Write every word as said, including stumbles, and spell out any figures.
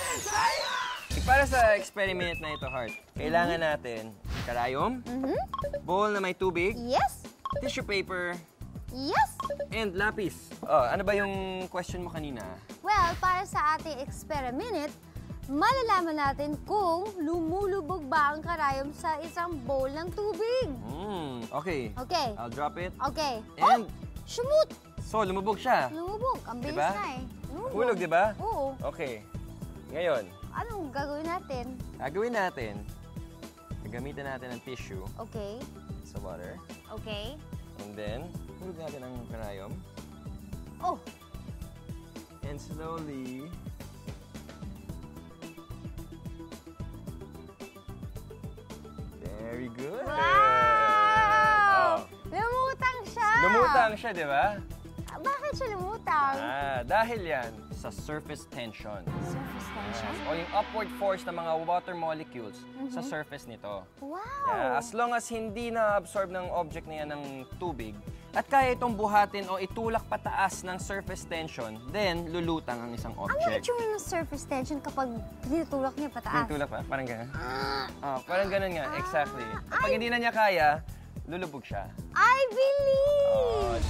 Para sa experiment na ito, Heart, kailangan natin karayom, Mm-hmm. bowl na may tubig, Yes. tissue paper, Yes. and lapis. Oh, ano ba yung question mo kanina? Well, para sa ating experiment, malalaman natin kung lumulubog ba ang karayom sa isang bowl ng tubig. Hmm, okay. Okay. I'll drop it. Okay. And- Oh, shumut! So, lumubog siya. Lumubog. Ang bilis Diba? na eh. Lumubog. Hulog, di ba? Oo. Okay. Ngayon, Anong gagawin natin? gagawin natin, gagamitan natin ng tissue Okay. sa water. Okay. And then, hulog natin ang karayom. Oh! And slowly, very good. Wow! Oh, Lumutang siya! lumutang siya, di ba? Bakit siya lumutang? Ah, dahil yan sa surface tension. Surface tension? O yung upward force ng mga water molecules sa surface nito. Wow! Yeah, as long as hindi na-absorb ng object na yan ng tubig, at kaya itong buhatin o itulak pataas ng surface tension, then lulutang ang isang Ano object. itsura ng surface tension kapag tinutulak niya pataas? Tinutulak pa? Parang gano'n? Ah, Oh, parang gano'n nga, exactly. Ah, Kapag hindi na niya kaya, lulubog siya. I believe! Oh,